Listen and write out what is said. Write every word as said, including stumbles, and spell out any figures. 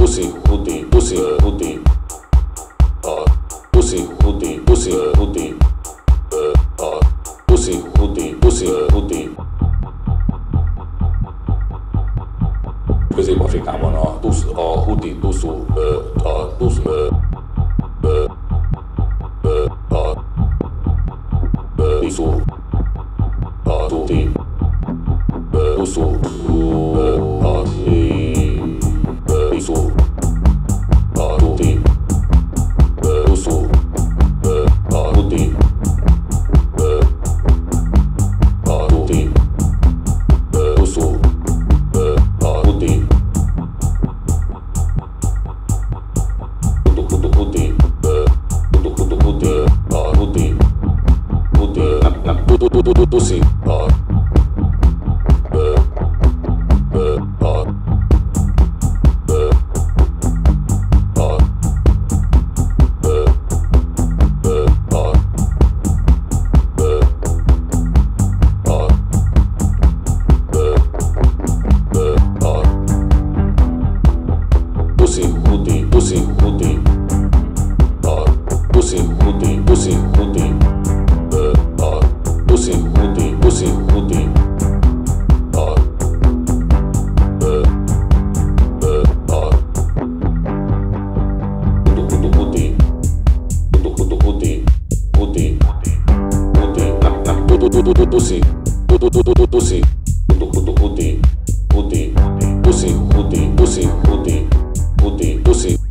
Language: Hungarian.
pussy, pussy, pussy, pussy, uh, pussy, pussy, pussy, pussy, uh, pussy, pussy, pussy, pussy. Közép-Afrikában a, tusz, a huti tuszú, a tusz, a tuszú, a tuti, tuszú, a tuszú, a tuti, tuszú, a tuti, a tuti, tuszú, a tuti. Pussy, uh, uh, uh, uh, uh, uh, pussy, pussy, pussy, pussy, uh, pussy, pussy, pussy, pussy, uh, uh, pussy, pussy, pussy, pussy, uh, uh, uh, uh, putu puti, putu putu puti, puti, puti, putu putu putu pussy, putu putu putu pussy, putu putu puti, puti, pussy, puti, pussy, puti, puti, pussy.